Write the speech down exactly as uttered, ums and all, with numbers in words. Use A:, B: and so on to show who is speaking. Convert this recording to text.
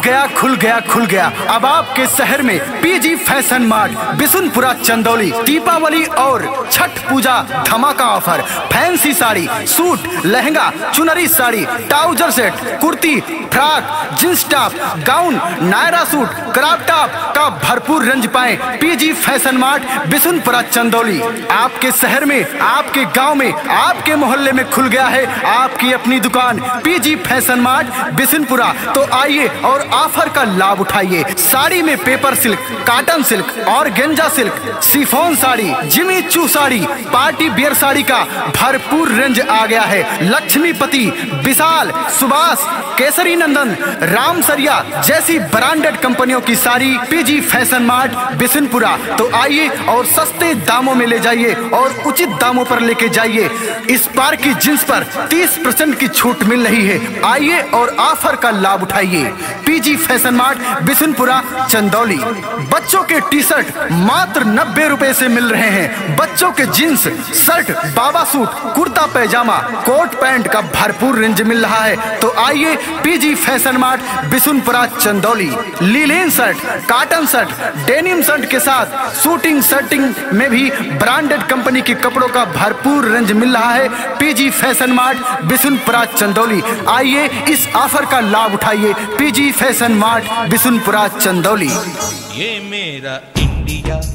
A: गया खुल गया खुल गया अब आपके शहर में PG fashion mart Bishunpura Chandauli. Deepawali और छठ पूजा धमाका offer. Fancy sari, suit, lehenga, chunri sari, trouser set, kurti, frock, jeans top, gown, Naira suit, crop top का भरपूर रेंज पाएं PG fashion mart Bishunpura Chandauli. आपके शहर में, आपके गांव में, आपके मोहल्ले में खुल गया है आपकी अपनी दुकान पीजी फैशन मार्ट बिशुनपुरा। तो आइए और ऑफर का लाभ उठाइए। साड़ी में पेपर सिल्क, कॉटन सिल्क और गेंजा silk, chiffon sari, Jimmy Choo sari, party beer sari का भरपूर रेंज आ गया है। लक्ष्मीपति, विशाल, सुभाष, केसरी नंदन, रामसरिया जैसी ब्रांडेड कंपनियों की sari PG fashion mart Bishunpura. तो आइए और सस्ते दामों में ले जाइए और उचित दामों पर लेके जाइए। इस बार की जींस पर तीस परसेंट की छूट मिल रही है। आइए और ऑफर का लाभ उठाइए। PG fashion mart Bishunpura Chandauli. बच्चों के टी शर्ट मात्र नब्बे रुपए से मिल रहे हैं। बच्चों के जींस, शर्ट, बाबा suit, kurta pyjama, coat pant का भरपूर रेंज मिल रहा है। तो आइए PG fashion mart Bishunpura Chandauli. Linen shirt, cotton shirt, denim shirt के साथ शूटिंग शर्टिंग में भी ब्रांडेड कंपनी के कपड़ों का भरपूर रेंज मिल रहा है PG fashion mart Bishunpura Chandauli. आइए इस ऑफर का लाभ उठाइए। PG fashion mart Bishunpura Chandauli.
B: ये मेरा इंडिया।